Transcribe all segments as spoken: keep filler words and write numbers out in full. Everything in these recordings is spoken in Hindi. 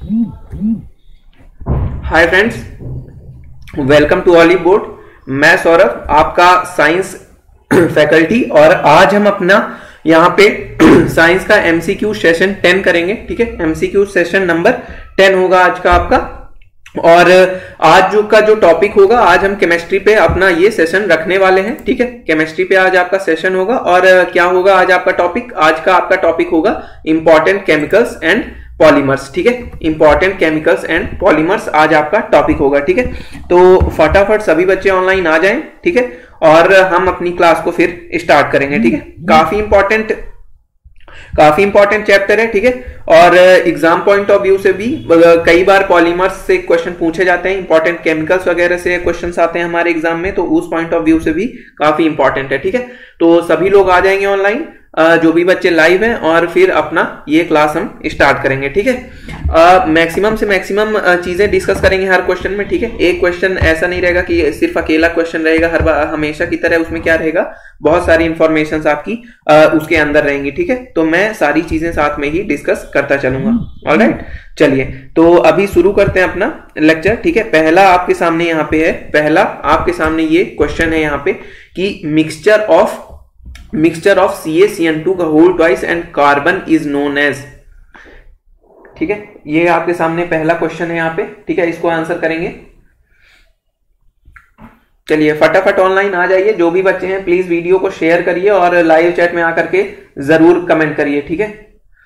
Hi friends, welcome to Oliveboard. मैं सौरभ, आपका साइंस फैकल्टी, और आज हम अपना यहाँ पे साइंस का एमसीक्यू सेशन टेन करेंगे। ठीक है, एमसीक्यू सेशन नंबर टेन होगा आज का आपका। और आज जो का जो टॉपिक होगा, आज हम केमिस्ट्री पे अपना ये सेशन रखने वाले हैं। ठीक है, केमिस्ट्री पे आज आपका सेशन होगा। और क्या होगा आज आपका टॉपिक? आज का आपका टॉपिक होगा इंपॉर्टेंट केमिकल्स एंड पॉलीमर्स। ठीक है, इंपॉर्टेंट केमिकल्स एंड पॉलीमर्स आज आपका टॉपिक होगा। ठीक है, तो फटाफट सभी बच्चे ऑनलाइन आ जाएं। ठीक है, और हम अपनी क्लास को फिर स्टार्ट करेंगे। ठीक है, काफी इंपॉर्टेंट काफी इंपॉर्टेंट चैप्टर है। ठीक है, और एग्जाम पॉइंट ऑफ व्यू से भी कई बार पॉलीमर्स से क्वेश्चन पूछे जाते हैं, इंपॉर्टेंट केमिकल्स वगैरह से क्वेश्चंस आते हैं हमारे एग्जाम में, तो उस पॉइंट ऑफ व्यू से भी काफी इंपॉर्टेंट है। ठीक है, तो सभी लोग आ जाएंगे ऑनलाइन, जो भी बच्चे लाइव हैं, और फिर अपना ये क्लास हम स्टार्ट करेंगे। ठीक है, मैक्सिमम से मैक्सिमम चीजें डिस्कस करेंगे हर क्वेश्चन में। ठीक है, एक क्वेश्चन ऐसा नहीं रहेगा कि सिर्फ अकेला क्वेश्चन रहेगा हर बार, हमेशा की तरह उसमें क्या रहेगा, बहुत सारी इंफॉर्मेशन आपकी आ, उसके अंदर रहेंगी। ठीक है, तो मैं सारी चीजें साथ में ही डिस्कस करता चलूंगा। ऑलराइट, चलिए तो अभी शुरू करते हैं अपना लेक्चर। ठीक है, पहला आपके सामने यहाँ पे है, पहला आपके सामने ये क्वेश्चन है यहाँ पे कि mixture of mixture of C A C N two का whole twice and carbon is known as. ठीक है, ये आपके सामने पहला क्वेश्चन है यहाँ पे। ठीक है, इसको आंसर करेंगे। चलिए फटाफट ऑनलाइन आ जाइए, जो भी बच्चे हैं प्लीज वीडियो को शेयर करिए और लाइव चैट में आकर के जरूर कमेंट करिए। ठीक है,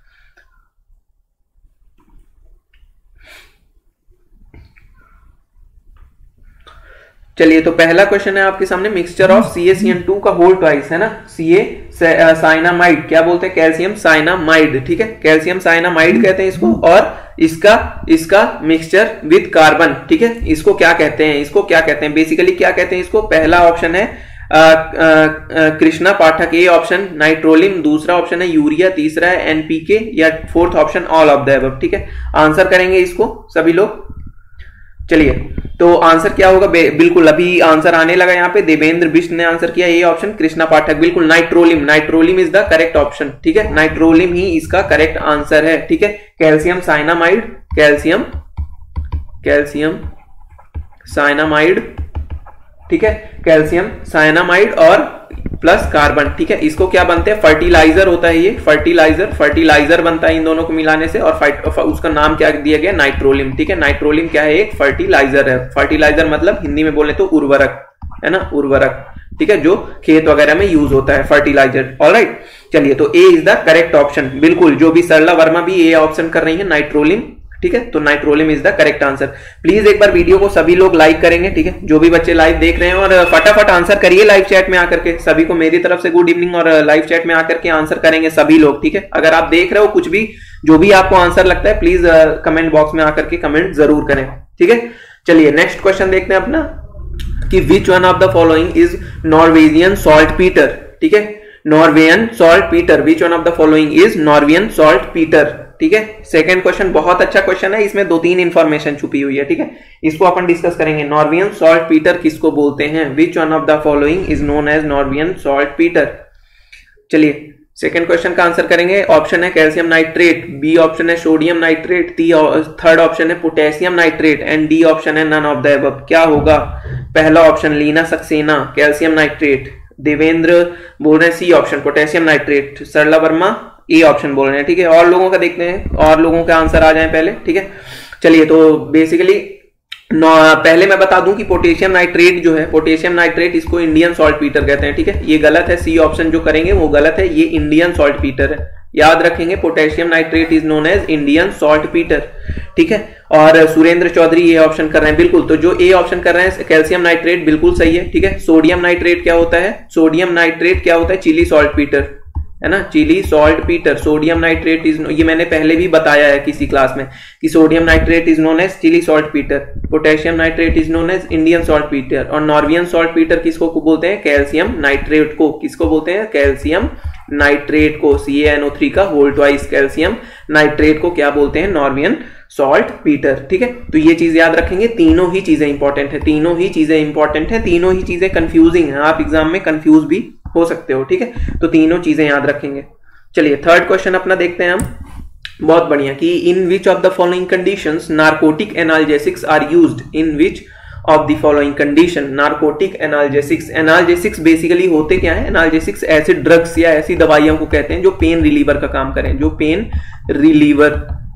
चलिए तो पहला क्वेश्चन है आपके सामने, mixture of C A C N two का होल ट्वाइस, है ना, सी ए साइनामाइड, क्या बोलते हैं, कैल्शियम साइनामाइड। ठीक है, कैल्शियम साइनामाइड कहते हैं इसको, और इसका इसका मिक्सचर विद कार्बन। ठीक है, इसको क्या कहते हैं, इसको क्या कहते हैं, बेसिकली क्या कहते हैं इसको? पहला ऑप्शन है Krishna Pathak, A option nitrolim, दूसरा ऑप्शन है यूरिया, तीसरा है एनपीके, या fourth option all of the above. ठीक है, आंसर करेंगे इसको सभी लोग। चलिए तो आंसर क्या होगा? बिल्कुल अभी आंसर आने लगा यहाँ पे। देवेंद्र बिष्ट ने आंसर किया ए ऑप्शन, कृष्णा पाठक बिल्कुल nitrolim, nitrolim is the correct option. ठीक है, नाइट्रोलिम ही इसका करेक्ट आंसर है। ठीक है, calcium cyanamide, calcium calcium cyanamide, ठीक है, कैल्शियम साइनामाइड और प्लस कार्बन। ठीक है, इसको क्या बनते हैं? फर्टिलाइजर होता है ये, फर्टिलाइजर फर्टिलाइजर बनता है इन दोनों को मिलाने से, और उसका नाम क्या दिया गया? नाइट्रोलिम। ठीक है, नाइट्रोलिम क्या है? एक फर्टिलाइजर है। फर्टिलाइजर मतलब हिंदी में बोले तो उर्वरक, है ना, उर्वरक। ठीक है, जो खेत वगैरह में यूज होता है, फर्टिलाइजर। ऑलराइट, चलिए तो A is the correct option. बिल्कुल, जो भी सरला वर्मा भी ए ऑप्शन कर रही है, नाइट्रोलिम। ठीक है, तो nitrolim is the correct answer. Please एक बार वीडियो को सभी लोग लाइक करेंगे। ठीक है, जो भी बच्चे लाइव देख रहे हैं, और फटाफट आंसर करिए लाइव चैट में आकर के। सभी को मेरी तरफ से गुड इवनिंग, और लाइव चैट में आकर के आंसर करेंगे सभी लोग। ठीक है, अगर आप देख रहे हो कुछ भी, जो भी आपको आंसर लगता है, प्लीज कमेंट बॉक्स में आकर के कमेंट जरूर करें। ठीक है, चलिए नेक्स्ट क्वेश्चन देखते हैं अपना कि which one of the following is Norwegian saltpetre. ठीक है, Norwegian saltpetre, which one of the following is Norwegian saltpetre. ठीक है, सेकंड क्वेश्चन बहुत अच्छा क्वेश्चन है, इसमें दो तीन इंफॉर्मेशन छुपी हुई है। ठीक है, इसको अपन डिस्कस करेंगे। नॉर्वेजियन सॉल्ट पीटर किसको बोलते हैं? Which one of the following is known as Norwegian saltpetre. चलिए सेकंड क्वेश्चन का आंसर करेंगे। ऑप्शन है कैल्शियम नाइट्रेट, बी ऑप्शन है सोडियम नाइट्रेट, थर्ड ऑप्शन है potassium nitrate, and D option है नन ऑफ द अबव। क्या होगा? पहला option Leena Saxena, calcium nitrate. Devendra बोल रहे हैं C option, potassium nitrate. Sarla Verma ए ऑप्शन बोल रहे हैं। ठीक है, और लोगों का देखते हैं, और लोगों का आंसर आ जाए पहले। ठीक है, चलिए तो बेसिकली पहले मैं बता दूं कि पोटेशियम नाइट्रेट जो है, पोटेशियम नाइट्रेट इसको इंडियन सॉल्ट पीटर कहते हैं। ठीक है, ये गलत है, सी ऑप्शन जो करेंगे वो गलत है, ये इंडियन सॉल्ट पीटर है। याद रखेंगे, potassium nitrate is known as Indian saltpetre. ठीक है, और सुरेंद्र चौधरी ये ऑप्शन कर रहे हैं। बिल्कुल, तो जो ए ऑप्शन कर रहे हैं कैल्शियम नाइट्रेट बिल्कुल सही है। ठीक है, सोडियम नाइट्रेट क्या होता है? सोडियम नाइट्रेट क्या होता है? चिली सॉल्ट पीटर, है ना, Chile saltpetre. Sodium nitrate is, ये मैंने पहले भी बताया है किसी क्लास में कि sodium nitrate is known as Chile saltpetre, potassium nitrate is known as Indian saltpetre, और नॉर्वेजियन सॉल्ट पीटर किसको बोलते हैं? कैल्शियम नाइट्रेट को। किसको बोलते हैं? कैल्शियम नाइट्रेट को। C A N O three का होल ट्वाइस, कैल्शियम नाइट्रेट को क्या बोलते हैं? Norwegian saltpetre. ठीक है, तो ये चीज याद रखेंगे, तीनों ही चीजें इंपॉर्टेंट है, तीनों ही चीजें इंपॉर्टेंट है, तीनों ही चीजें कंफ्यूजिंग है, आप एग्जाम में कंफ्यूज भी हो सकते हो। ठीक है, तो तीनों चीजें याद रखेंगे। चलिए थर्ड क्वेश्चन अपना देखते हैं हम। बहुत बढ़िया, कि in which of the following conditions narcotic analgesics are used, in which of the following condition narcotic analgesics. Analgesics basically होते क्या है? एनाल्जेसिक्स ऐसे ड्रग्स या ऐसी दवाइयों को कहते हैं जो पेन रिलीवर का काम करें, जो पेन रिलीवर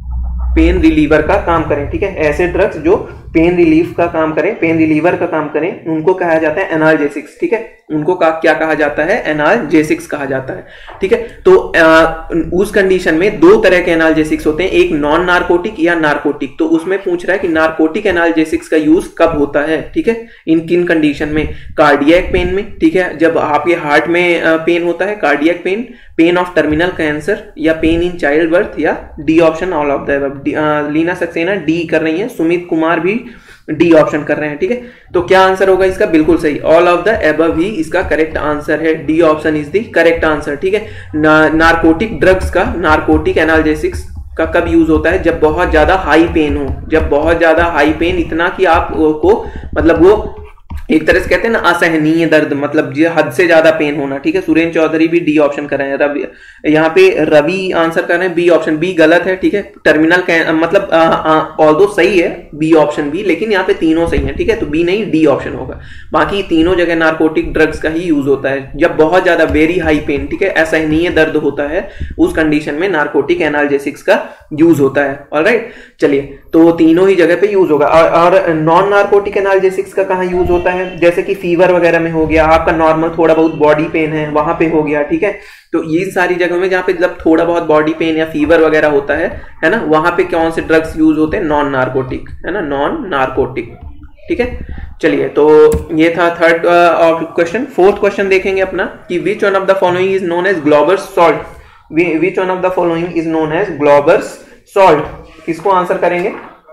पेन रिलीवर का काम करें, ठीक है। ऐसे ड्रग्स जो पेन रिलीफ का काम करें, पेन रिलीवर का काम करें, उनको कहा जाता है एनाल्जेसिक्स, ठीक है। उनको का, क्या कहा जाता है? एनाल्जेसिक्स कहा जाता है, ठीक है। तो आ, उस कंडीशन में दो तरह के एनाल्जेसिक्स होते हैं, एक नॉन नार्कोटिक या नार्कोटिक। तो उसमें पूछ रहा है कि नार्कोटिक एनाल्जेसिक्स का यूज कब होता है, ठीक है, इन किन कंडीशन में? कार्डियक पेन में, ठीक है, जब आपके हार्ट में पेन होता है, cardiac pain, pain of terminal cancer, या पेन इन चाइल्ड बर्थ, या D option all of the above. Leena Saxena D कर रही है, सुमित कुमार भी डी ऑप्शन कर रहे हैं, ठीक है। तो क्या आंसर होगा इसका? बिल्कुल सही, ऑल ऑफ द एबव ही इसका करेक्ट आंसर है। D option is the correct answer, ठीक है। नार्कोटिक ड्रग्स का, नार्कोटिक एनाल्जेसिक्स का कब यूज होता है? जब बहुत ज्यादा हाई पेन हो, जब बहुत ज्यादा हाई पेन, इतना कि आपको मतलब वो एक तरह से कहते हैं ना असहनीय दर्द, मतलब हद से ज्यादा पेन होना, ठीक है। सुरेंद्र चौधरी भी डी ऑप्शन कर रहे हैं, रवि यहाँ पे रवि आंसर कर रहे हैं बी ऑप्शन, बी गलत है, ठीक है। टर्मिनल मतलब ऑल्दो सही है बी ऑप्शन भी, लेकिन यहाँ पे तीनों सही है, ठीक है। तो बी नहीं, डी ऑप्शन होगा। बाकी तीनों जगह नार्कोटिक ड्रग्स का ही यूज होता है जब बहुत ज्यादा वेरी हाई पेन, ठीक है, असहनीय दर्द होता है, उस कंडीशन में नार्कोटिक एनाल्जेसिक्स का यूज होता है। ऑलराइट, चलिए, तो तीनों ही जगह पे यूज होगा। और नॉन नार्कोटिक एनाल्जेसिक्स का कहाँ यूज होता है? जैसे कि फीवर वगैरह में हो गया, आपका नॉर्मल थोड़ा बहुत बॉडी पेन है वहां पे हो गया, ठीक है। तो ये सारी जगहों में जहां पे जब थोड़ा बहुत बॉडी पेन या फीवर वगैरह होता है है ना, वहां पे कौन से ड्रग्स यूज होते हैं? नॉन नार्कोटिक, है ना, नॉन नार्कोटिक, ठीक है। चलिए, तो ये था थर्ड क्वेश्चन। फोर्थ क्वेश्चन देखेंगे अपना कि which one of the following is known as Glauber's salt. Which one of the following is known as Glauber's salt, किसको आंसर करेंगे,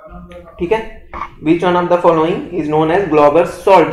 ठीक है। Which one of the following is known as Glauber's salt?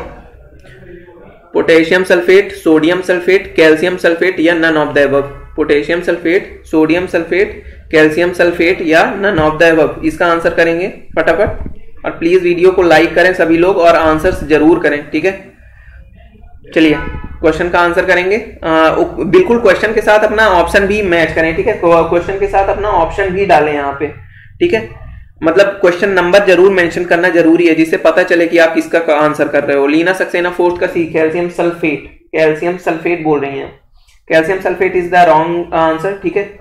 Potassium sulphate, sodium sulphate, calcium sulphate, या none of the above. Potassium sulphate, sodium sulphate, calcium sulphate, या नन ऑफ द अबव। इसका आंसर करेंगे फटाफट। और प्लीज वीडियो को लाइक करें सभी लोग और आंसर्स जरूर करें, ठीक है। चलिए, क्वेश्चन का आंसर करेंगे। आ, बिल्कुल क्वेश्चन के साथ अपना ऑप्शन भी मैच करें, ठीक है। क्वेश्चन के साथ अपना ऑप्शन भी डालें यहाँ पे, ठीक है। मतलब क्वेश्चन नंबर जरूर मेंशन करना जरूरी है, जिससे पता चले कि आप किसका आंसर कर रहे हो। लीना सक्सेना फोर्थ का C, calcium sulphate, calcium sulphate बोल रही हैं। Calcium sulphate is the wrong answer, ठीक है,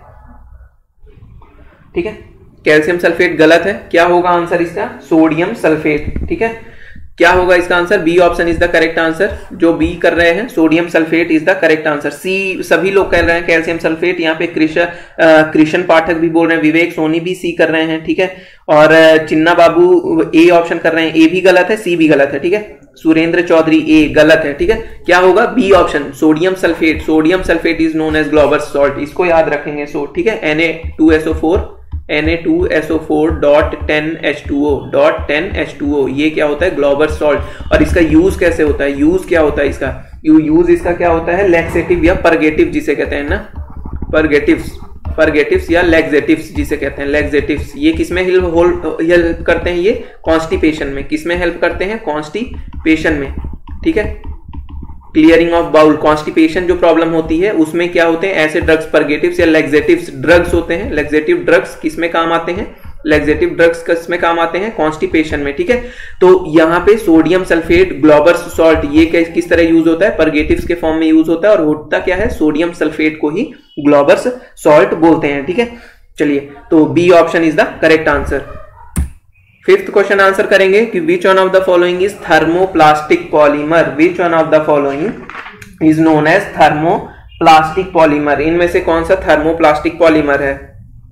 ठीक है। कैल्शियम सल्फेट गलत है। क्या होगा आंसर इसका? सोडियम सल्फेट, ठीक है। क्या होगा इसका answer? B option is the correct answer. जो बी कर रहे हैं, sodium sulphate is the correct answer. C सभी लोग कर रहे हैं कैल्शियम सल्फेट। यहाँ पे कृष्ण कृष्ण पाठक भी बोल रहे हैं, विवेक सोनी भी सी कर रहे हैं, ठीक है। और चिन्ना बाबू ए ऑप्शन कर रहे हैं, ए भी गलत है, सी भी गलत है, ठीक है। सुरेंद्र चौधरी ए गलत है, ठीक है। क्या होगा? B option, sodium sulphate. Sodium sulphate is known as Glauber's salt, इसको याद रखेंगे। सो ठीक है, N A two S O four N A two S O four dot ten H two O dot ten H two O, ये क्या होता है? Glauber's salt. और इसका यूज कैसे होता है? यूज क्या होता है इसका? यू यूज इसका क्या होता है? लैक्सेटिव या परगेटिव जिसे कहते हैं ना, परगेटिव्स, परगेटिव्स या लैक्सेटिव्स जिसे कहते हैं, लैक्सेटिव्स। ये किसमें हेल्प करते हैं? ये कॉन्स्टिपेशन में। किसमें हेल्प करते हैं? कॉन्स्टिपेशन में, ठीक है। क्लियरिंग ऑफ बाउल, कॉन्स्टिपेशन जो प्रॉब्लम होती है उसमें क्या होते हैं? ऐसे ड्रग्स परगेटिव्स या लैक्सेटिव्स ड्रग्स होते हैं। लैक्सेटिव ड्रग्स किसमें काम आते हैं? लैक्सेटिव ड्रग्स किसमें काम आते हैं? कॉन्स्टिपेशन में, ठीक है। तो यहाँ पे सोडियम सल्फेट, ग्लोबर्स सॉल्ट, ये किस तरह यूज होता है? परगेटिव्स के फॉर्म में यूज होता है। और होता क्या है? सोडियम सल्फेट को ही ग्लोबर्स सॉल्ट बोलते हैं, ठीक है। चलिए, तो B option is the correct answer. Fifth question answer करेंगे कि which one of the following is thermoplastic polymer. Which one of the following is known as thermoplastic polymer. इनमें से कौन सा थर्मोप्लास्टिक पॉलीमर है?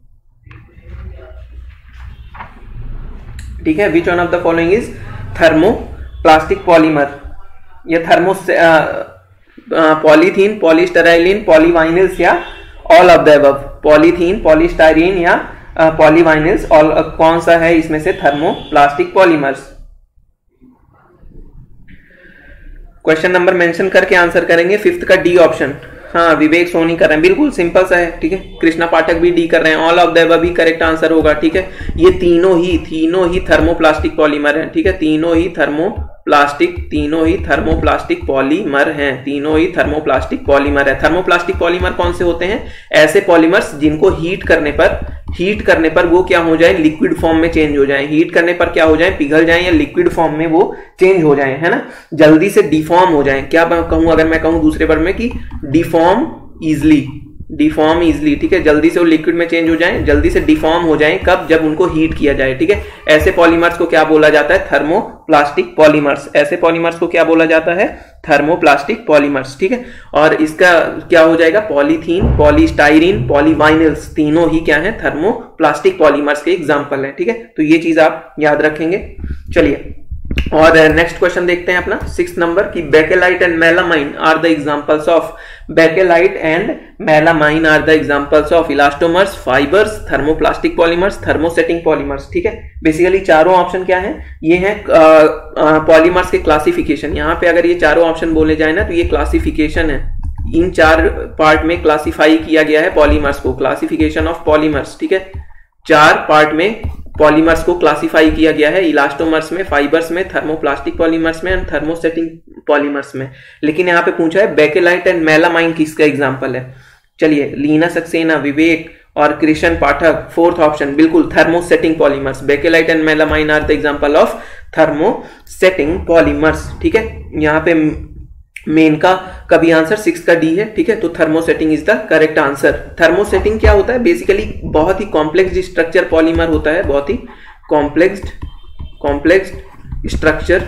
ठीक है, which one of the following is thermoplastic polymer. ये थर्मो पॉलीथीन, पॉलीस्टराइलिन, पॉलीवाइनिल्स, या all of the above. Polythene, polystyrene या पॉलीवाइनिल्स, और कौन सा है इसमें से thermoplastic polymers? Question number mention करके आंसर करेंगे। फिफ्थ का डी ऑप्शन। हाँ, विवेक सोनी कर रहे हैं, बिल्कुल सिंपल सा है, ठीक है। कृष्णा पाठक भी डी कर रहे हैं। ऑल ऑफ द अबव भी करेक्ट आंसर होगा, ठीक है। ये तीनों ही तीनों ही थर्मोप्लास्टिक पॉलीमर हैं, ठीक है। तीनों ही थर्मोप्लास्टिक तीनों ही थर्मोप्लास्टिक पॉलीमर हैं तीनों ही थर्मोप्लास्टिक पॉलीमर है। थर्मोप्लास्टिक पॉलीमर कौन से होते हैं? ऐसे पॉलीमर्स जिनको हीट करने पर हीट करने पर वो क्या हो जाए, लिक्विड फॉर्म में चेंज हो जाए, हीट करने पर क्या हो जाए, पिघल जाए या लिक्विड फॉर्म में वो चेंज हो जाए, है ना, जल्दी से डिफॉर्म हो जाए। क्या कहूं अगर मैं कहूं दूसरे वर्ड में कि डिफॉर्म इजली, डिफॉर्म इजली, ठीक है, जल्दी से वो लिक्विड में चेंज हो जाए, जल्दी से डिफॉर्म हो जाए, कब, जब उनको हीट किया जाए, ठीक है। ऐसे पॉलीमर्स को क्या बोला जाता है, थर्मोप्लास्टिक पॉलीमर्स। ऐसे पॉलीमर्स को क्या बोला जाता है, थर्मोप्लास्टिक पॉलीमर्स, ठीक है। और इसका क्या हो जाएगा, पॉलीथीन, पॉलीस्टाइरीन, पॉलीवाइनिल्स, तीनों ही क्या है, थर्मोप्लास्टिक पॉलीमर्स के एग्जाम्पल है, ठीक है। तो ये चीज आप याद रखेंगे। चलिए और नेक्स्ट क्वेश्चन देखते हैं अपना सिक्स नंबर की, Bakelite and melamine are the examples of, Bakelite and melamine are the examples of elastomers, fibres, thermoplastic polymers, thermosetting polymers, ठीक है। बेसिकली चारों ऑप्शन क्या है, ये हैं पॉलीमर्स के क्लासिफिकेशन। यहाँ पे अगर ये चारों ऑप्शन बोले जाए ना तो ये क्लासिफिकेशन है, इन चार पार्ट में क्लासिफाई किया गया है पॉलीमर्स को, क्लासिफिकेशन ऑफ पॉलीमर्स, ठीक है। चार पार्ट में पॉलीमर्स को क्लासिफाई किया गया है, इलास्टोमर्स में, फाइबर्स में, थर्मोप्लास्टिक पॉलीमर्स में एंड थर्मोसेटिंग पॉलीमर्स में। लेकिन यहाँ पे पूछा है बेकेलाइट एंड मेलामाइन किसका एग्जांपल है। चलिए, लीना सक्सेना, विवेक और कृष्ण पाठक, फोर्थ ऑप्शन बिल्कुल thermosetting polymers. Bakelite and melamine are the example of thermosetting polymers, ठीक है। यहाँ पे मेन का कभी आंसर सिक्स का डी है, ठीक है। तो thermosetting is the correct answer. Thermosetting क्या होता है, बेसिकली बहुत ही कॉम्प्लेक्स स्ट्रक्चर पॉलीमर होता है, बहुत ही कॉम्प्लेक्स कॉम्प्लेक्स स्ट्रक्चर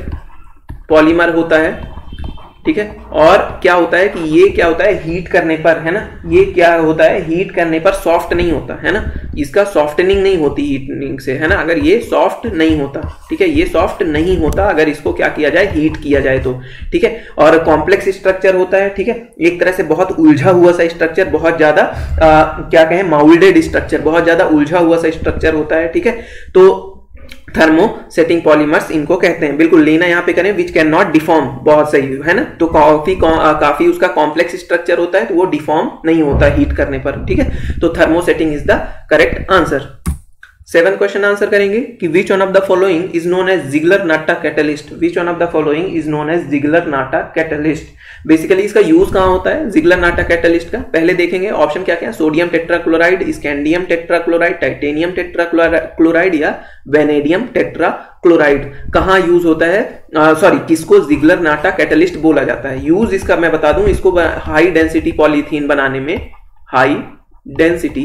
पॉलीमर होता है, ठीक है। और क्या होता है कि ये क्या होता है, हीट करने पर, है ना, ये क्या होता है, हीट करने पर सॉफ्ट नहीं होता, है ना, इसका सॉफ्टनिंग नहीं होती हीटिंग से, है ना, अगर ये सॉफ्ट नहीं होता, ठीक है, ये सॉफ्ट नहीं होता अगर इसको क्या किया जाए, हीट किया जाए तो, ठीक है। और कॉम्प्लेक्स स्ट्रक्चर होता है, ठीक है, एक तरह से बहुत उलझा हुआ सा स्ट्रक्चर, बहुत ज्यादा क्या कहें, माउल्डेड स्ट्रक्चर, बहुत ज्यादा उलझा हुआ सा स्ट्रक्चर होता है, ठीक है। तो थर्मोसेटिंग पॉलीमर्स इनको कहते हैं। बिल्कुल लेना यहाँ पे करें, विच कैन नॉट डिफॉर्म, बहुत सही है ना। तो काफी काफी उसका कॉम्प्लेक्स स्ट्रक्चर होता है तो वो डिफॉर्म नहीं होता हीट करने पर, ठीक है। तो thermosetting is the correct answer. Seven question answer करेंगे कि which one of the following is known as Ziegler Natta catalyst. Which one of the following is known as Ziegler Natta catalyst. Basically इसका यूज कहां होता है जिगलर-नाटा कैटलिस्ट का, पहले देखेंगे ऑप्शन क्या क्या, sodium tetrachloride, scandium tetrachloride, titanium tetrachloride या वेनेडियम टेट्राक्लोराइड। कहां यूज होता है, सॉरी किसको जिगलर-नाटा कैटलिस्ट बोला जाता है। यूज इसका मैं बता दूं, इसको हाई डेंसिटी पॉलीथीन बनाने में, high density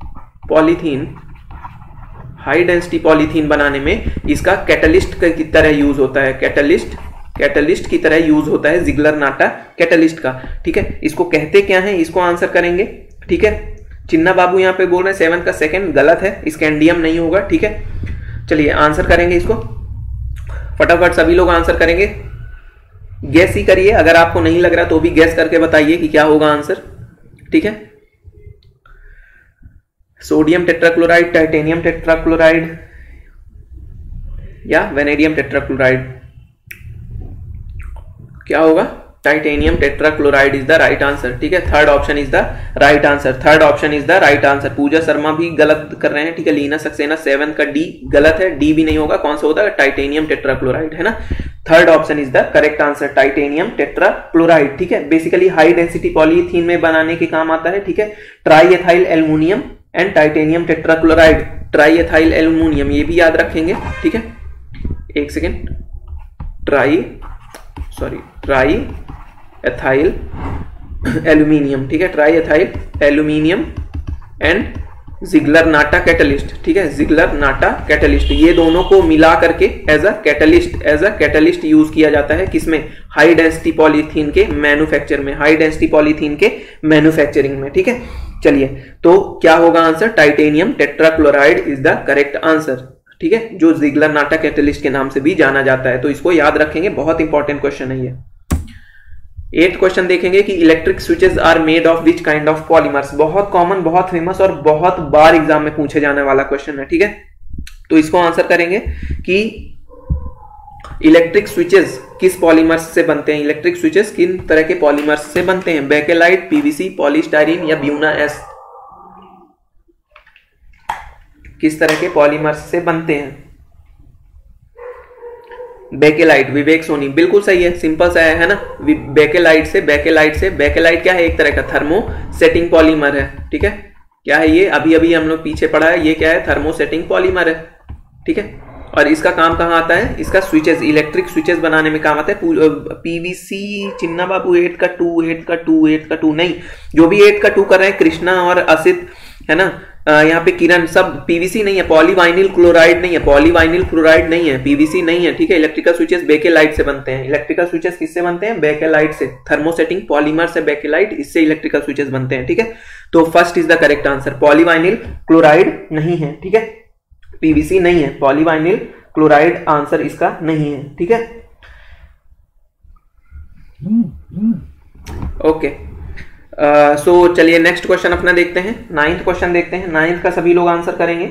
polythene high density polythene बनाने में इसका कैटलिस्ट की तरह यूज होता है, कैटलिस्ट कैटलिस्ट की तरह यूज होता है जिगलर-नाटा कैटलिस्ट का, ठीक है। इसको कहते क्या है, इसको आंसर करेंगे, ठीक है। चिन्ना बाबू यहाँ पे बोल रहे हैं सेवन का सेकंड गलत है, स्कैंडियम नहीं होगा, ठीक है। चलिए आंसर करेंगे इसको फटाफट, सभी लोग आंसर करेंगे, गैस ही करिए, अगर आपको नहीं लग रहा तो भी गैस करके बताइए कि क्या होगा आंसर, ठीक है। सोडियम टेट्राक्लोराइड, टाइटेनियम टेट्राक्लोराइड या वेनेडियम टेट्राक्लोराइड, क्या होगा, titanium tetrachloride is the right answer, ठीक है। Third option is the right answer, third option is the right answer. Pooja Sharma भी गलत कर रहे हैं, ठीक है। लीना सक्सेना सेवन का डी गलत है, डी भी नहीं होगा, कौन सा होता है, टाइटेनियम टेट्राक्लोराइड, है ना। Third option is the correct answer, titanium tetrachloride, ठीक है। बेसिकली हाई डेंसिटी पॉलीथीन में बनाने के काम आता है, ठीक है। Tri ethyl aluminium and titanium tetrachloride, tri ethyl aluminium, ये भी याद रखेंगे, ठीक है। एक second, tri sorry tri ethyl aluminium, ठीक है, tri ethyl aluminium and Ziegler Natta catalyst, ठीक है, जिगलर-नाटा कैटलिस्ट, ये दोनों को मिला करके as a catalyst as a catalyst use किया जाता है, किसमें, हाई डेंसिटी पॉलीथीन के मैन्युफैक्चर में, हाई डेंसिटी पॉलीथीन के मैन्युफैक्चरिंग में, ठीक है। चलिए तो क्या होगा answer, titanium tetrachloride is the correct answer, ठीक है, जो जिगलर-नाटा कैटलिस्ट के नाम से भी जाना जाता है। तो इसको याद रखेंगे, बहुत इंपॉर्टेंट क्वेश्चन है ये। एट क्वेश्चन देखेंगे कि electric switches are made of which kind of polymers. बहुत कॉमन, बहुत फेमस और बहुत बार एग्जाम में पूछे जाने वाला क्वेश्चन है, ठीक है। तो इसको आंसर करेंगे कि इलेक्ट्रिक स्विचेस किस पॉलीमर्स से बनते हैं, इलेक्ट्रिक स्विचेस किन तरह के पॉलीमर्स से बनते हैं, बेकेलाइट, पीवीसी, पॉलीस्टाइरीन या ब्यूना एस, किस तरह के पॉलीमर्स से बनते हैं। बेकेलाइट, विवेक सोनी, बिल्कुल सही है, सिंपल सा है ना। बेकेलाइट से बेकेलाइट से बेकेलाइट क्या है, एक तरह का थर्मोसेटिंग पॉलीमर है, ठीक है। क्या है ये, अभी अभी हम लोग पीछे पढ़ा है, ये क्या है, थर्मोसेटिंग पॉलीमर है, ठीक है। और इसका काम कहाँ आता है, इसका स्विचेस, इलेक्ट्रिक स्विचेस बनाने में काम आता है। पीवीसी चिन्ना बाबू एट का टू, एट का टू, एट का टू नहीं, जो भी एट का टू कर रहे हैं, कृष्णा और असित है ना, यहाँ पे किरण, सब पीवीसी नहीं है, पॉलीवाइनिल क्लोराइड नहीं है, पॉलीवाइनिल क्लोराइड नहीं है, पीवीसी नहीं है, ठीक है। इलेक्ट्रिकल स्विचेस बेकेलाइट से बनते हैं। इलेक्ट्रिकल स्विचेस किससे बनते हैं, बेकेलाइट से, थर्मोसेटिंग पॉलीमर से बेकेलाइट, इससे इलेक्ट्रिकल स्विचेस बनते हैं, ठीक है। तो first is the correct answer, polyvinyl chloride नहीं है, ठीक है, पीवीसी नहीं है, पॉलीवाइनिल क्लोराइड आंसर इसका नहीं है, ठीक है। ओके, सो चलिए नेक्स्ट क्वेश्चन अपना देखते हैं, नाइन्थ क्वेश्चन देखते हैं। नाइन्थ का सभी लोग आंसर करेंगे।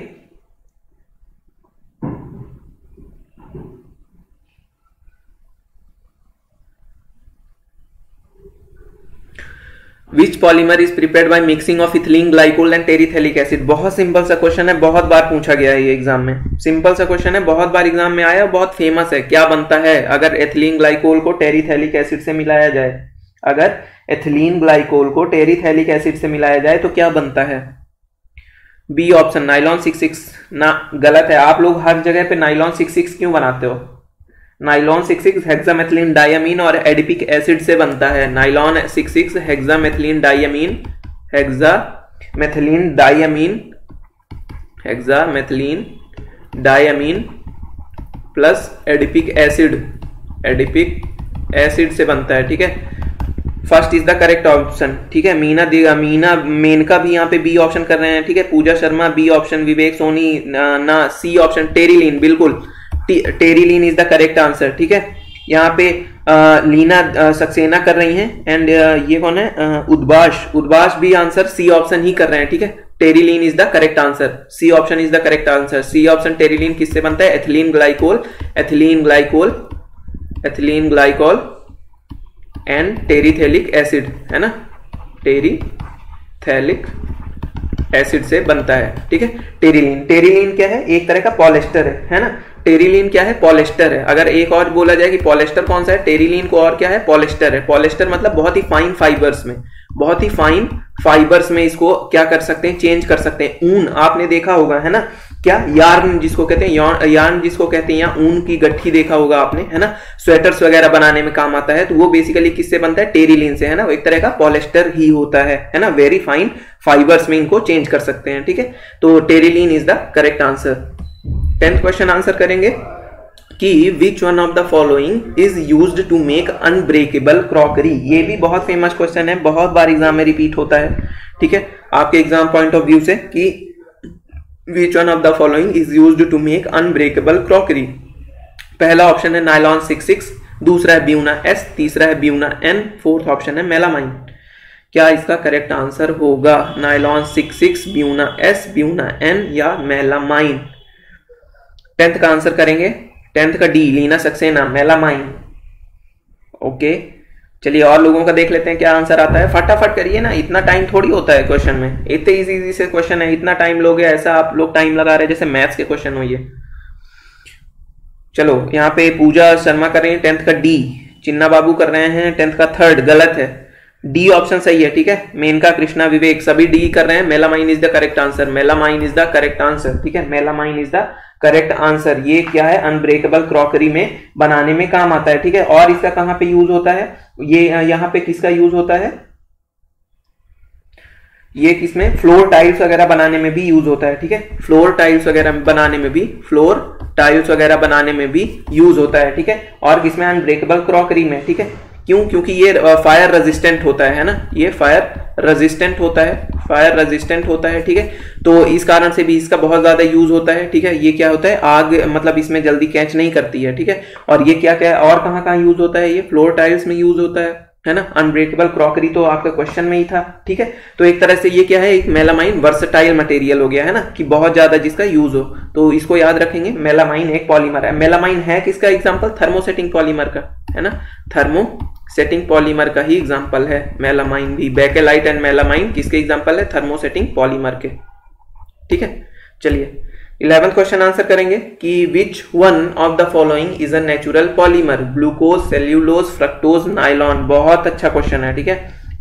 Which polymer is prepared by mixing of ethylene glycol and terephthalic acid. बहुत सिंपल सा क्वेश्चन है, बहुत बार पूछा गया है ये एग्जाम में, सिंपल सा क्वेश्चन है, बहुत बार एग्जाम में आया, बहुत फेमस है। क्या बनता है अगर एथिलीन ग्लाइकोल को टेरिथेलिक एसिड से मिलाया जाए, अगर एथिलीन ग्लाइकोल को टेरिथेलिक एसिड से मिलाया जाए तो क्या बनता है? B option, nylon six six. ना, गलत है। आप लोग हर जगह पे नाइलॉन सिक्स सिक्स क्यों बनाते हो? Nylon six six hexamethylene diamine और एडिपिक एसिड से बनता है। Nylon six six hexamethylene diamine, hexamethylene diamine, hexamethylene diamine plus adipic acid, adipic acid से बनता है, ठीक है। First is the correct option, ठीक है। मीना देगा, मीना मेनका भी यहाँ पे बी ऑप्शन कर रहे हैं, ठीक है। पूजा शर्मा बी ऑप्शन, विवेक सोनी ना, ना सी ऑप्शन, टेरिलीन, बिल्कुल terylene is the correct answer, ठीक है। यहाँ पे आ, लीना आ, सक्सेना कर रही हैं एंड ये कौन है, आ, उद्भाष, उद्भाष भी आंसर सी ऑप्शन ही कर रहे हैं, ठीक है। Terylene is the correct answer, C option is the correct answer. C option terylene किससे बनता है? Ethylene glycol, ethylene glycol, ethylene glycol and terephthalic acid, है ना, टेरिथेलिक एसिड से बनता है, ठीक है। टेरिलीन, टेरिलीन क्या है? एक तरह का पॉलिएस्टर है, है ना। टेरिलीन क्या है? पॉलिएस्टर है। अगर एक और बोला जाए कि पॉलिएस्टर कौन सा है, टेरिलीन को और क्या है? पॉलिएस्टर है। पॉलिएस्टर मतलब बहुत ही फाइन फाइबर्स में, बहुत ही फाइन फाइबर्स में इसको क्या कर सकते हैं? चेंज कर सकते हैं। ऊन आपने देखा होगा, है ना, क्या यार्न जिसको कहते हैं, यार्न जिसको कहते हैं, या ऊन की गट्ठी देखा होगा आपने, है ना, स्वेटर्स वगैरह बनाने में काम आता है, तो वो बेसिकली किससे बनता है? टेरिलीन से, है ना। वो एक तरह का पॉलिएस्टर ही होता है, है ना। वेरी फाइन फाइबर्स में इनको चेंज कर सकते हैं, ठीक है। तो terylene is the correct answer. Tenth question answer करेंगे कि which one of the following is used to make unbreakable crockery. ये भी बहुत फेमस क्वेश्चन है, बहुत बार एग्जाम में रिपीट होता है, ठीक है, आपके एग्जाम पॉइंट ऑफ व्यू से, कि which one of the following is used to make unbreakable crockery. पहला ऑप्शन है नाइलॉन सिक्स सिक्स, दूसरा है ब्यूना एस, तीसरा है ब्यूना एन, फोर्थ ऑप्शन है मेलामाइन। क्या इसका करेक्ट आंसर होगा? Nylon six six, Buna S, Buna N या मेलामाइन? टेंथ का आंसर करेंगे, टेंथ का D, Leena Saxena, melamine. Okay, चलिए और लोगों का देख लेते हैं क्या आंसर आता है। फटाफट करिए ना, इतना टाइम थोड़ी होता है क्वेश्चन में, इतने इजी इजी से क्वेश्चन है, इतना टाइम लोगे? ऐसा आप लोग टाइम लगा रहे हैं जैसे मैथ्स के क्वेश्चन हो ये। चलो यहाँ पे पूजा शर्मा कर रही है टेंथ का डी, चिन्ना बाबू कर रहे हैं टेंथ का थर्ड, गलत है, डी ऑप्शन सही है, ठीक है। मेनका, कृष्णा, विवेक सभी डी कर रहे हैं। Melamine is the correct answer, melamine is the correct answer, ठीक है। Melamine is the correct answer. ये क्या है? अनब्रेकेबल क्रॉकरी में बनाने में काम आता है, ठीक है। और इसका कहां पे यूज होता है? ये यहां पे किसका यूज होता है? ये किसमें? फ्लोर टाइल्स वगैरह बनाने में भी यूज होता है, ठीक है। फ्लोर टाइल्स वगैरह बनाने में भी, फ्लोर टाइल्स वगैरह बनाने में भी यूज होता है, ठीक है। और किसमें? अनब्रेकेबल क्रॉकरी में, ठीक है। क्यों? क्योंकि ये फायर रेजिस्टेंट होता है, है ना, ये फायर रेजिस्टेंट होता है, फायर रेजिस्टेंट होता है, ठीक है। तो इस कारण से भी इसका बहुत ज्यादा यूज होता है, ठीक है। ये क्या होता है? आग मतलब इसमें जल्दी कैच नहीं करती है, ठीक है। और ये क्या क्या और कहां कहां यूज होता है? ये फ्लोर टाइल्स में यूज होता है, है ना। अनब्रेकेबल क्रॉकरी तो आपके क्वेश्चन में ही था, ठीक है। तो एक तरह से ये क्या है? एक मेलामाइन वर्सेटाइल मटेरियल हो गया, है ना, कि बहुत ज्यादा जिसका यूज हो, तो इसको याद रखेंगे। मेलामाइन एक पॉलीमर है। मेलामाइन है किसका एग्जांपल? थर्मोसेटिंग पॉलीमर का, है ना, थर्मोसेटिंग पॉलीमर का ही एग्जांपल है मेलामाइन भी। बेकेलाइट एंड मेलामाइन किसके एग्जांपल है? थर्मोसेटिंग पॉलीमर के, ठीक है। चलिए इलेवेंथ क्वेश्चन आंसर करेंगे कि which one of the following is a natural polymer? Glucose, cellulose, fructose, nylon. बहुत अच्छा क्वेश्चन है, ठीक है।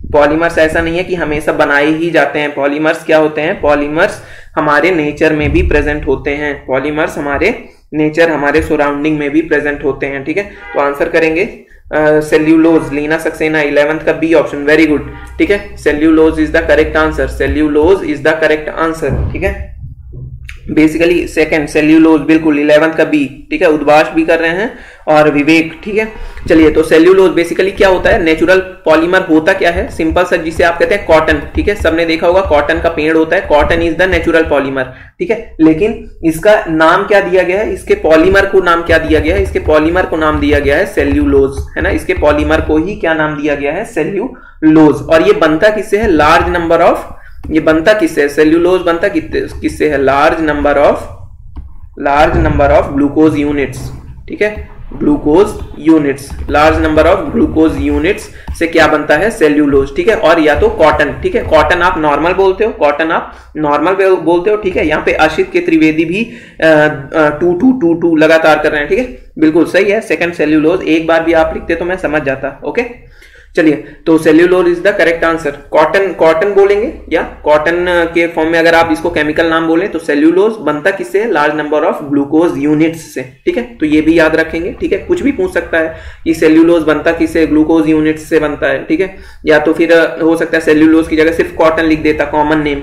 पॉलीमर्स ऐसा नहीं है कि हमेशा बनाए ही जाते हैं। पॉलीमर्स क्या होते हैं? पॉलीमर्स हमारे नेचर में भी प्रेजेंट होते हैं। पॉलीमर्स हमारे नेचर, हमारे सराउंडिंग में भी प्रेजेंट होते हैं। ठीक है, तो आंसर करेंगे सेल्यूलोज, लीना सक्सेना, इलेवेंथ का बी ऑप्शन। Very good. ठीक है, cellulose is the correct answer. Cellulose is the correct answer. ठीक है, बेसिकली सेकंड सेल्यूलोज, बिल्कुल इलेवेंथ का बी। ठीक है, उद्भाष भी कर रहे हैं और विवेक। ठीक है, चलिए तो सेल्यूलोज बेसिकली क्या होता है? नेचुरल पॉलीमर होता क्या है? सिंपल सा, जिसे आप कहते हैं कॉटन। ठीक है, सबने देखा होगा कॉटन का पेड़ होता है, cotton is the natural polymer. ठीक है, लेकिन इसका नाम क्या दिया गया है? इसके पॉलीमर को नाम क्या दिया गया है? इसके पॉलीमर को नाम दिया गया है सेल्यूलोज, है ना। इसके पॉलीमर को ही क्या नाम दिया गया है? सेल्यूलोज। और ये बनता किससे है? लार्ज नंबर ऑफ, ये बनता किससे है? सेल्यूलोज बनता किससे है? Large number of, large number of glucose units. ठीक है, glucose units, large number of glucose units से क्या बनता है? सेल्यूलोज। ठीक है, और या तो कॉटन। ठीक है, कॉटन आप नॉर्मल बोलते हो, कॉटन आप नॉर्मल बोलते हो। ठीक है, यहाँ पे आशित के त्रिवेदी भी टू टू टू टू लगातार कर रहे हैं। ठीक है, बिल्कुल सही है, सेकंड सेल्यूलोज। एक बार भी आप लिखते तो मैं समझ जाता। ओके, चलिए तो cellulose is the correct answer. Cotton, cotton बोलेंगे या कॉटन के फॉर्म में अगर आप इसको केमिकल नाम बोलें तो सेल्यूलोज बनता किससे है? Large number of glucose units से। ठीक है, तो ये भी याद रखेंगे। ठीक है, कुछ भी पूछ सकता है कि सेल्यूलोज बनता किससे? ग्लूकोज यूनिट्स से बनता है। ठीक है, या तो फिर हो सकता है सेल्यूलोज की जगह सिर्फ कॉटन लिख देता, कॉमन नेम।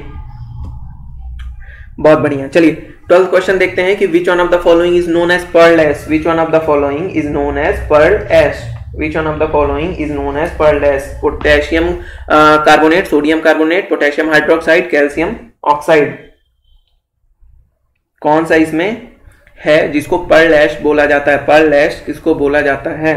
बहुत बढ़िया। चलिए ट्वेल्थ क्वेश्चन देखते हैं कि which one of the following is known as pearl ash. Which one of the following is known as pearl ash. Which one of the following is known as pearl ash? Potassium uh, carbonate, sodium carbonate, potassium hydroxide, calcium oxide। कौन सा इसमें है जिसको पर्ल एश बोला जाता है? पर्ल एश किसको बोला जाता है?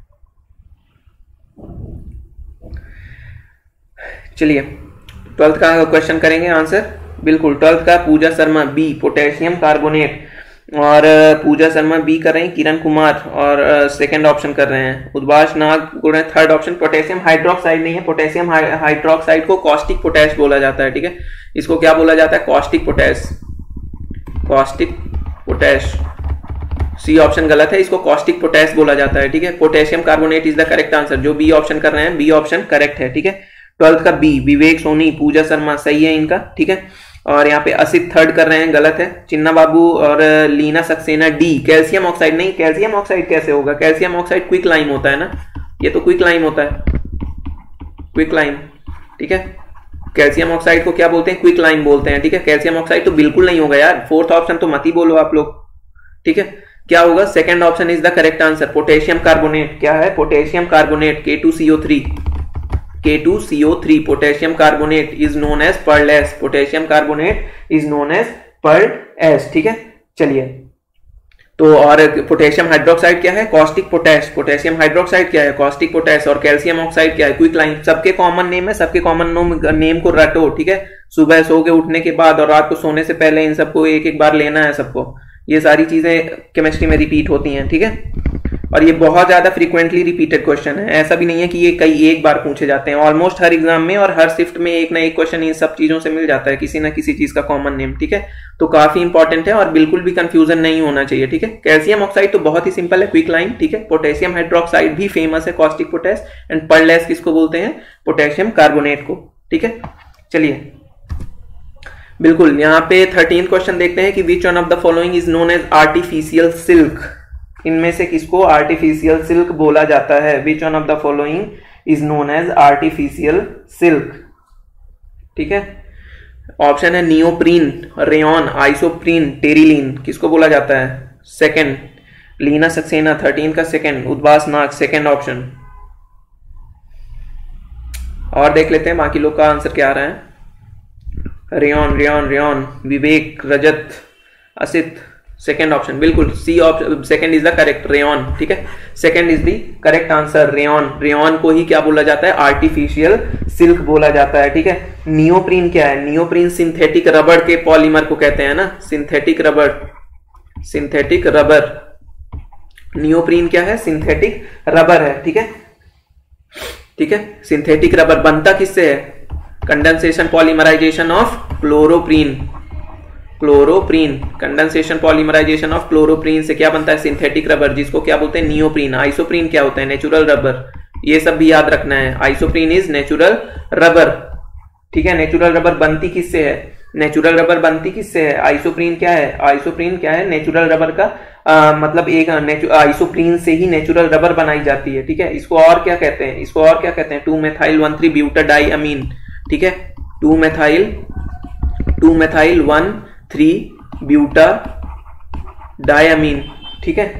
चलिए ट्वेल्थ का क्वेश्चन करेंगे आंसर। बिल्कुल, ट्वेल्थ का Pooja Sharma B, potassium carbonate. और पूजा शर्मा बी कर रहे हैं, किरण कुमार और सेकंड ऑप्शन कर रहे हैं, उद्भाष नाग बोल रहे हैं थर्ड ऑप्शन। पोटेशियम हाइड्रोक्साइड नहीं है, पोटेशियम हाइड्रोक्साइड को कॉस्टिक पोटैश बोला जाता है। ठीक है, इसको क्या बोला जाता है? Caustic potash, caustic potash. C option गलत है, इसको कॉस्टिक पोटैश बोला जाता है। ठीक है, potassium carbonate is the correct answer. जो बी ऑप्शन कर रहे हैं, बी ऑप्शन करेक्ट है। ठीक है, ट्वेल्थ का बी, विवेक सोनी, पूजा शर्मा सही है इनका। ठीक है, और यहाँ पे असित थर्ड कर रहे हैं, गलत है। चिन्ना बाबू और Leena Saxena D, calcium oxide नहीं। कैल्शियम ऑक्साइड कैसे होगा? कैल्शियम ऑक्साइड क्विक लाइम होता है ना, ये तो क्विक लाइम होता है, क्विक लाइम। ठीक है, कैल्शियम ऑक्साइड को क्या बोलते हैं? क्विक लाइम बोलते हैं। ठीक है, कैल्शियम ऑक्साइड तो बिल्कुल नहीं होगा यार। फोर्थ ऑप्शन तो मत ही बोलो आप लोग। ठीक है, क्या होगा? Second option is the correct answer. Potassium carbonate क्या है? Potassium carbonate, K two C O three, K two C O three, potassium carbonate is known as pearl ash. Potassium carbonate is known as pearl ash. ठीक है, चलिए तो और पोटेशियम हाइड्रोक्साइड क्या है? Caustic potash. पोटेशियम हाइड्रोक्साइड क्या है? Caustic potash. और कैल्शियम ऑक्साइड क्या है? Quick lime. सबके कॉमन नेम है, सबके कॉमन नेम को रटो। ठीक है, सुबह सो के उठने के बाद और रात को सोने से पहले इन सबको एक एक बार लेना है सबको। ये सारी चीजें केमिस्ट्री में रिपीट होती हैं। ठीक है, और ये बहुत ज्यादा फ्रीक्वेंटली रिपीटेड क्वेश्चन है, ऐसा भी नहीं है कि ये कई एक बार पूछे जाते हैं। ऑलमोस्ट हर एग्जाम में और हर शिफ्ट में एक ना एक क्वेश्चन इन सब चीजों से मिल जाता है, किसी ना किसी चीज का कॉमन नेम। ठीक है, तो काफी इंपॉर्टेंट है और बिल्कुल भी कंफ्यूजन नहीं होना चाहिए। ठीक है, कैल्शियम ऑक्साइड तो बहुत ही सिंपल है, क्विक लाइम। ठीक है, पोटेशियम हाइड्रोक्साइड भी फेमस है, caustic potash. And pearl ash किसको बोलते हैं? पोटेशियम कार्बोनेट को। ठीक है, चलिए बिल्कुल यहाँ पे थर्टीन क्वेश्चन देखते हैं कि which one of the following is known as artificial silk. इनमें से किसको आर्टिफिशियल सिल्क बोला जाता है? Which one of the following is known as artificial silk. ठीक है, ऑप्शन है नियोप्रीन, रेयन, आइसोप्रीन, टेरिलीन। किसको बोला जाता है? सेकंड, लीना सक्सेना थर्टीन का second, Udbhas Nag second option. और देख लेते हैं बाकी लोग का आंसर क्या आ रहा है। Rayon, rayon, rayon, Vivek, Rajat, Asit second option, बिल्कुल C option second is the correct, rayon. ठीक है, second is the correct answer, rayon. Rayon को ही क्या बोला जाता है? आर्टिफिशियल सिल्क बोला जाता है। ठीक है, नियोप्रीन क्या है? नियोप्रीन सिंथेटिक रबर के पॉलीमर को कहते हैं ना, synthetic rubber, synthetic rubber. Neoprene क्या है? सिंथेटिक रबर है। ठीक है, ठीक है, सिंथेटिक रबर बनता किससे है? Condensation polymerisation of chloroprene, chloroprene, condensation polymerisation of chloroprene से क्या बनता है? सिंथेटिक रबर, जिसको क्या बोलते हैं? नियोप्रीन। आइसोप्रीन क्या होता है? Natural rubber. ये सब भी याद रखना है, आइसोप्रीन इज नेचुरल रबर, ठीक है। नेचुरल रबर बनती किससे है? नेचुरल रबर बनती किससे है? आइसोप्रीन क्या है? आइसोप्रीन क्या है? नेचुरल रबर का आ, मतलब एक आइसोप्रीन से ही नेचुरल रबर बनाई जाती है, ठीक है। इसको और क्या कहते हैं? इसको और क्या कहते हैं? Two methyl one three butadiene, ठीक है। Two methyl two methyl one three butadiene, ठीक है।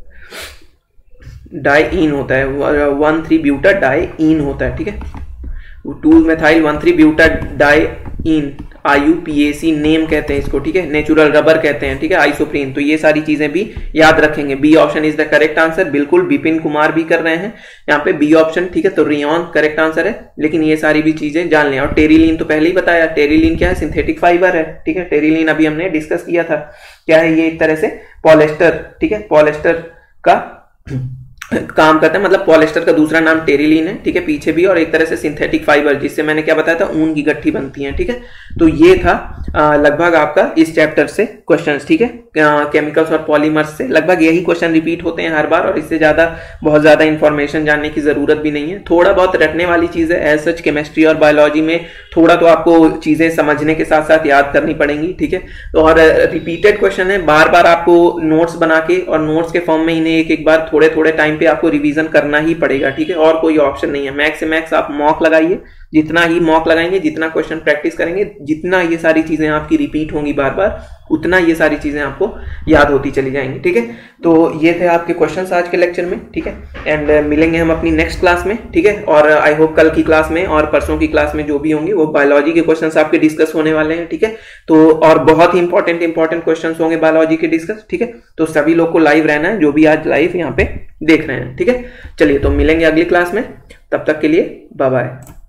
डाइईन होता है, वन थ्री ब्यूटाडाइईन होता है, ठीक है। Two methyl one three butadiene, I U P A C name कहते हैं इसको, ठीक है। नेचुरल रबर कहते हैं, ठीक है, आइसोप्रीन। तो ये सारी चीजें भी याद रखेंगे। B option is the correct answer. बिल्कुल विपिन कुमार भी कर रहे हैं यहाँ पे बी ऑप्शन, ठीक है। तो रियॉन करेक्ट आंसर है, लेकिन ये सारी भी चीजें जान लें। और टेरिलीन तो पहले ही बताया, टेरिलीन क्या है? सिंथेटिक फाइबर है, ठीक है। टेरिलीन अभी हमने डिस्कस किया था, क्या है ये? एक तरह से पॉलिएस्टर, ठीक है, पॉलिएस्टर का काम करता है, मतलब पॉलिएस्टर का दूसरा नाम टेरिलीन है, ठीक है, पीछे भी। और एक तरह से सिंथेटिक फाइबर, जिससे मैंने क्या बताया था, ऊन की गट्ठी बनती है, ठीक है। तो ये था लगभग आपका इस चैप्टर से क्वेश्चंस, ठीक है। केमिकल्स और पॉलीमर्स से लगभग यही क्वेश्चन रिपीट होते हैं हर बार, और इससे ज्यादा बहुत ज्यादा इंफॉर्मेशन जानने की जरूरत भी नहीं है। थोड़ा बहुत रटने वाली चीज है, एज सच केमिस्ट्री और बायोलॉजी में थोड़ा तो आपको चीजें समझने के साथ साथ याद करनी पड़ेंगी, ठीक है। तो और रिपीटेड क्वेश्चन है, बार बार आपको नोट्स बना के और नोट्स के फॉर्म में इन्हें एक एक बार थोड़े थोड़े टाइम पे आपको रिवीजन करना ही पड़ेगा, ठीक है। और कोई ऑप्शन नहीं है। मैक्स से मैक्स आप मॉक लगाइए, जितना ही मॉक लगाएंगे, जितना क्वेश्चन प्रैक्टिस करेंगे, जितना ये सारी चीजें आपकी रिपीट होंगी बार बार, उतना ये सारी चीजें आपको याद होती चली जाएंगी, ठीक है। तो ये थे आपके क्वेश्चंस आज के लेक्चर में, ठीक है। एंड uh, मिलेंगे हम अपनी नेक्स्ट क्लास में, ठीक है। और आई होप कल की क्लास में और परसों की क्लास में जो भी होंगे वो बायोलॉजी के क्वेश्चंस आपके डिस्कस होने वाले हैं, ठीक है। तो और बहुत ही इंपॉर्टेंट इंपॉर्टेंट क्वेश्चंस होंगे बायोलॉजी के डिस्कस, ठीक है। तो सभी लोग को लाइव रहना है, जो भी आज लाइव यहाँ पे देख रहे हैं, ठीक है। चलिए तो मिलेंगे अगली क्लास में, तब तक के लिए बाय बाय।